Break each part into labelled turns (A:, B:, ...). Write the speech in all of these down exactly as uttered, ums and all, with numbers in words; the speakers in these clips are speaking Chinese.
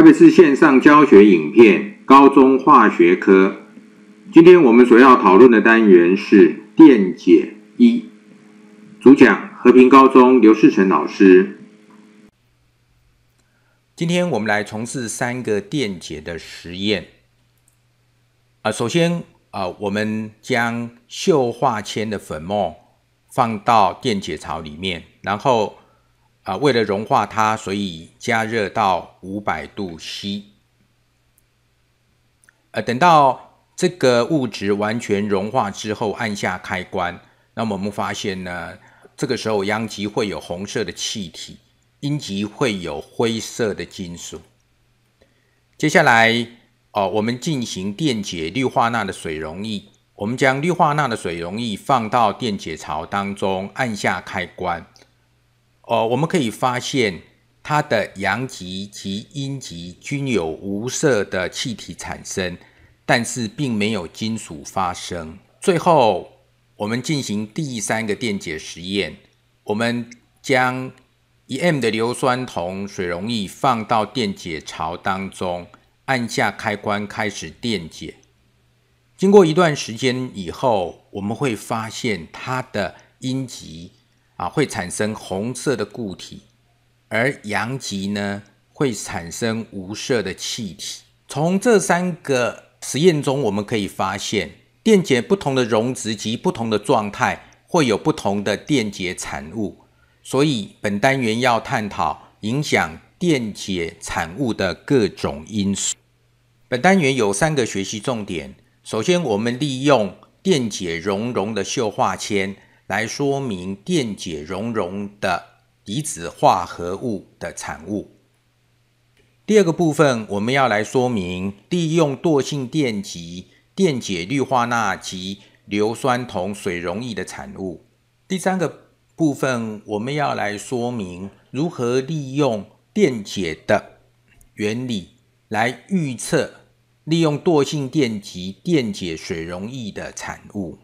A: 北市线上教学影片高中化学科。今天我们所要讨论的单元是电解一，主讲和平高中刘世成老师。
B: 今天我们来从事三个电解的实验。呃、首先、呃、我们将溴化铅的粉末放到电解槽里面，然后、呃、为了融化它，所以加热到五百度 C。呃、等到这个物质完全融化之后，按下开关，那么我们发现呢，这个时候阳极会有红色的气体，阴极会有灰色的金属。接下来、哦、我们进行电解氯化钠的水溶液。我们将氯化钠的水溶液放到电解槽当中，按下开关。哦、我们可以发现它的阳极及阴极均有无色的气体产生，但是并没有金属发生。最后我们进行第三个电解实验，我们将一 M 的硫酸铜水溶液放到电解槽当中，按下开关开始电解。经过一段时间以后，我们会发现它的阴极、啊、会产生红色的固体，而阳极呢会产生无色的气体。从这三个实验中我们可以发现，电解不同的溶质及不同的状态会有不同的电解产物，所以本单元要探讨影响电解产物的各种因素。本单元有三个学习重点。首先，我们利用电解熔融的溴化铅来说明电解熔融的离子化合物的产物。第二个部分，我们要来说明利用惰性电极电解氯化钠及硫酸铜水溶液的产物。第三个部分，我们要来说明如何利用电解的原理来预测利用惰性电极电解水溶液的产物。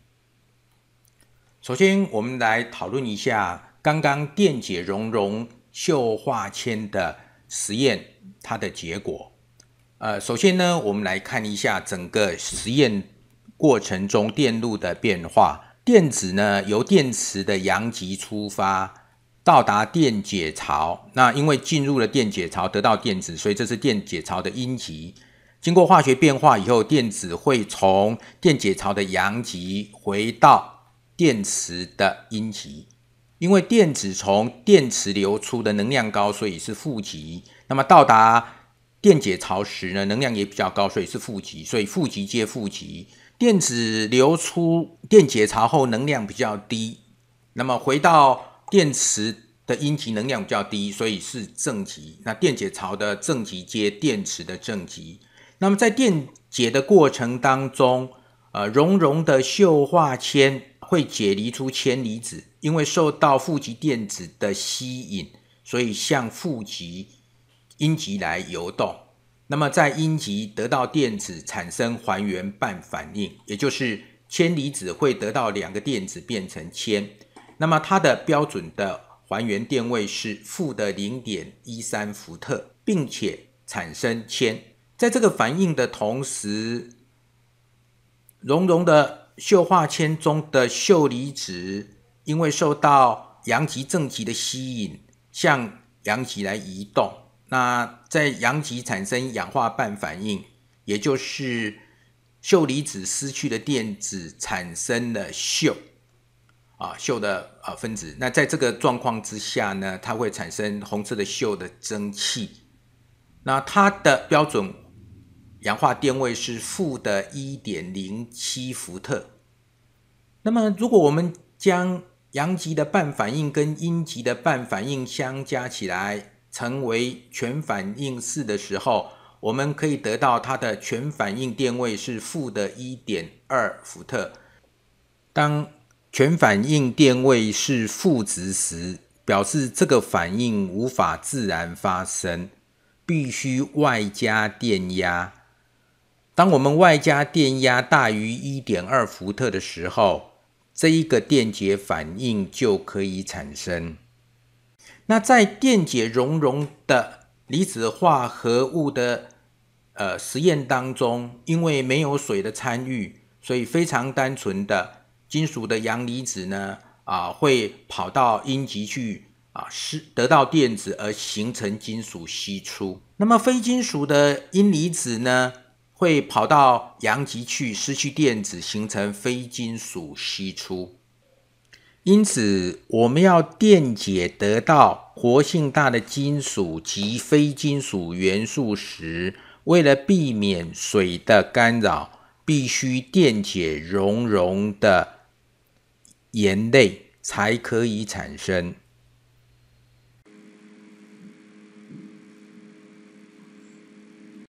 B: 首先，我们来讨论一下刚刚电解熔融溴化铅的实验它的结果。呃，首先呢，我们来看一下整个实验过程中电路的变化。电子呢，由电池的阳极出发，到达电解槽。那因为进入了电解槽得到电子，所以这是电解槽的阴极。经过化学变化以后，电子会从电解槽的阳极回到电池的阴极。因为电子从电池流出的能量高，所以是负极。那么到达电解槽时呢，能量也比较高，所以是负极，所以负极接负极。电子流出电解槽后能量比较低，那么回到电池的阴极能量比较低，所以是正极。那电解槽的正极接电池的正极。那么在电解的过程当中，呃，熔融的溴化铅会解离出铅离子，因为受到负极电子的吸引，所以向负极阴极来游动。那么在阴极得到电子，产生还原半反应，也就是铅离子会得到两个电子变成铅。那么它的标准的还原电位是负的 零点一三 伏特，并且产生铅。在这个反应的同时，熔融的溴化铅中的溴离子因为受到阳极正极的吸引，向阳极来移动。那在阳极产生氧化半反应，也就是溴离子失去了电子，产生了溴啊溴的、啊、分子。那在这个状况之下呢，它会产生红色的溴的蒸汽。那它的标准氧化电位是负的 一点零七 伏特。那么如果我们将阳极的半反应跟阴极的半反应相加起来，成为全反应式的时候，我们可以得到它的全反应电位是负的 一点二 伏特。当全反应电位是负值时，表示这个反应无法自然发生，必须外加电压。当我们外加电压大于 一点二 伏特的时候，这一个电解反应就可以产生。那在电解熔融的离子化合物的呃实验当中，因为没有水的参与，所以非常单纯的金属的阳离子呢，啊会跑到阴极去啊，是得到电子而形成金属析出。那么非金属的阴离子呢，会跑到阳极去失去电子，形成非金属析出。因此，我们要电解得到活性大的金属及非金属元素时，为了避免水的干扰，必须电解熔融的盐类才可以产生。